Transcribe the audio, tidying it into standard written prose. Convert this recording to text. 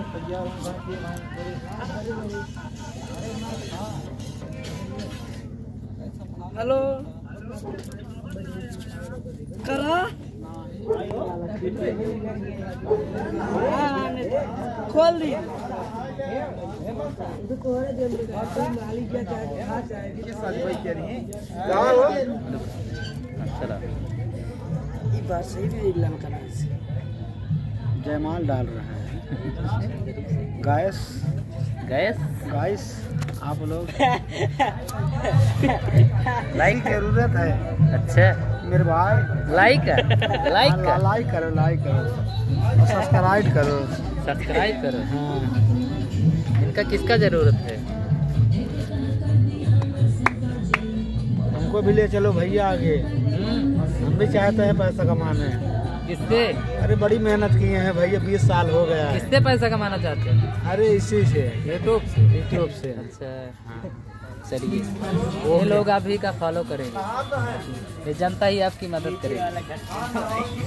Hello करा खोल दी बात सही भी जयमाल डाल रहे हैं। गैस गैस गाइस आप लोग लाइक जरूरत है। अच्छा मेरे भाई लाइक लाइक लाइक करो और सब्सक्राइब करो। सब्सक्राइब करो। हाँ इनका किसका जरूरत है? हमको भी ले चलो भैया आगे। हम भी चाहते हैं पैसा कमाने। किससे? अरे बड़ी मेहनत किए हैं भैया, 20 साल हो गया है। किससे पैसा कमाना चाहते हैं? अरे इसी से यूट्यूब से। अच्छा चलिए ये लोग आप ही का फॉलो करेंगे, ये जनता ही आपकी मदद करेगी।